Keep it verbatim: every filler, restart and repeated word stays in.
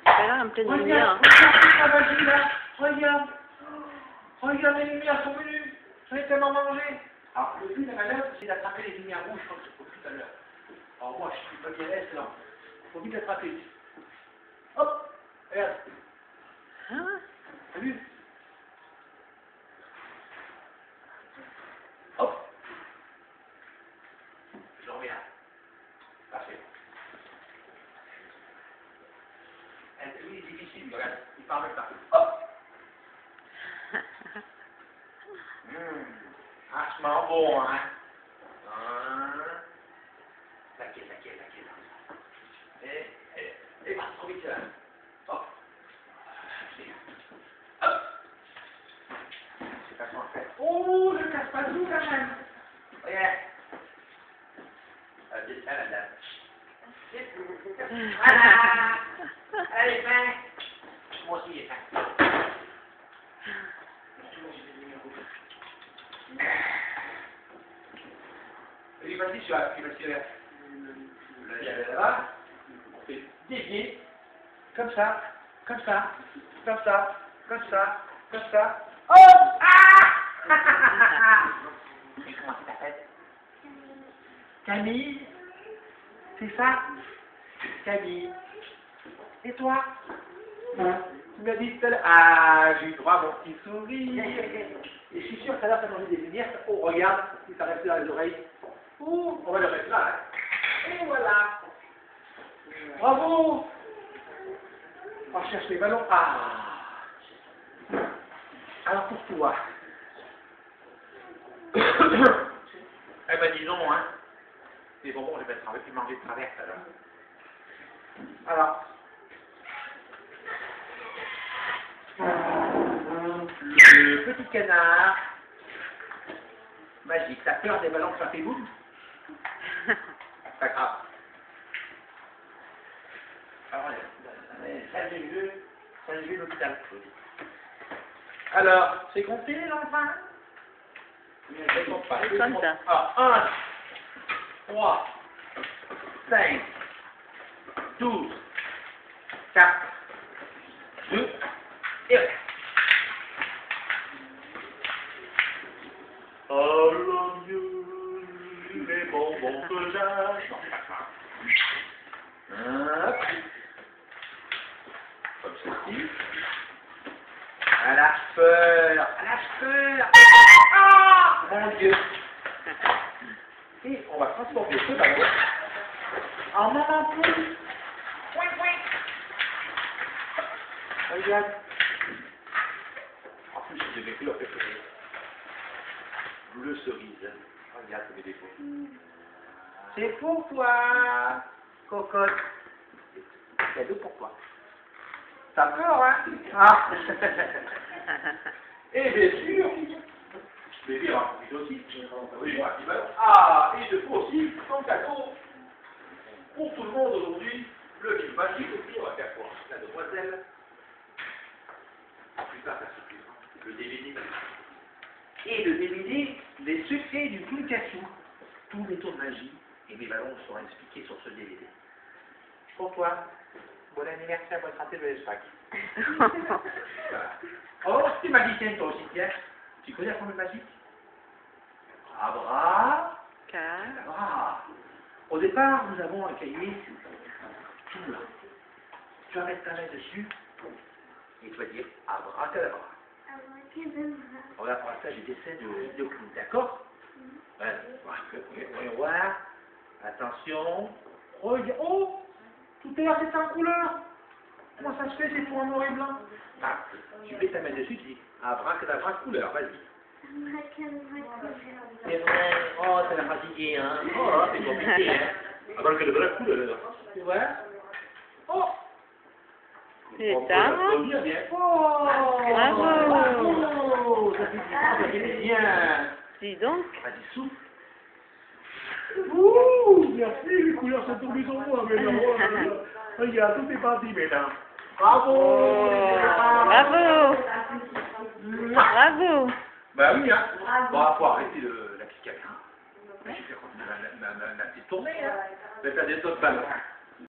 C'est là, en pleine lumière. Regarde, regarde la magie là. Regarde. Regarde, les lumières sont venues. J'en ai tellement mangé. Alors, le but de la manœuvre, c'est d'attraper les lumières rouges comme tout à l'heure. Alors, moi, je suis pas bien l'aise là. Il faut vite l'attraper. Hop. Regarde. Hein? T'as vu? Hop. Je reviens. Parfait. Lui, c'est difficile, regarde. Il parle pas. Hop. Mmh. Vachement bon, hein. Hein. T'inquiète, t'inquiète, t'inquiète. Et, et, et, pas trop vite là. Hop. Hop. C'est pas en fait. Oh, je casse pas tout quand même. Regarde. Euh, c'est ça, la dame. Voilà. Allez, fin. Moi aussi, il est fin. Et vas-y, tu vas, tu vas tirer. Il y avait là-bas. On fait dévier. Comme ça, comme ça, comme ça, comme ça, comme ça. Oh! Ah! Et comment tu t'appelles? Camille? C'est ça? Camille. Et toi? Hein? Tu m'as dit tout à l'heure. Ah, j'ai eu droit à mon petit sourire. Et je suis sûr que ça a mangé des lumières. Oh, regarde, si ça reste dans les oreilles. Ouh, on va le mettre là. Hein. Et voilà. Bravo. On cherche les ballons. Ah. Alors pour toi. Eh ben dis donc, hein. Les bonbons, je vais les manger de travers alors. Alors. Le petit canard magique. T'as peur des ballons que ça fait boum? Pas grave. Alors, salut, salut l'hôpital. Alors, c'est compté l'enfant? C'est comme ça. Ah, un, trois, cinq, douze, quatre, deux, et un. Oh mon Dieu, les bonbons que j'aime. Hop. Comme ceci. À la peur, à la peur. Ah, mon Dieu. Et on va transformer ce ballon en maman poule. Oui, oui. Regarde. En plus, c'est mes couleurs préférées. Bleu cerise. Regarde mes défauts. C'est pour toi, cocotte. Cadeau pour toi. T'as peur, hein? Ah. Et bien sûr, bébé a un aussi. Oui, moi, qui va. Ah, et je faut aussi ton cadeau pour tout le monde aujourd'hui. Le film magique aussi, on va faire quoi? La demoiselle. Plus tard, ça suffit. Le D V D. Et le D V D, les secrets du clown cassou. Tous les tours de magie et mes ballons seront expliqués sur ce D V D. Pour toi, bon anniversaire, bonne santé de l'Espagne. Voilà. Oh, c'est magicien toi aussi, tiens. Tu connais la formule magique? Abra, cadabra. Au départ, nous avons un cahier tout là. Tu vas mettre ta main dessus et tu vas dire abracadabra. Regarde, pour l'instant, j'ai des dessins de, de clown, d'accord? Ouais. Voyons voir. Attention. Regarde. Oh! Tout à l'heure, c'était en couleur. Comment ça se fait? C'est tout en noir et blanc. Ah, tu mets ta main dessus, tu dis abracadabra couleur, vas-y. C'est vrai. Oh, ça l'a fatigué, hein. Oh, c'est compliqué, hein. Abracadabra couleur. Tu vois? Oh! C'est ça. Bien, bien. Oh! Bravo. Bravo! Ça fait du bien, ça fait bien. Dis donc. Vas-y, souffle. Ouh! Merci, les couleurs sont tombées sur moi, mais non. Regarde, tout est parti maintenant. Bravo! Oh, bravo. Bravo. Bah oui, hein. Bon, faut arrêter le, la petite caméra. Je vais faire continuer la, la, la, la petite tournée, hein. Je vais faire des autres ballons.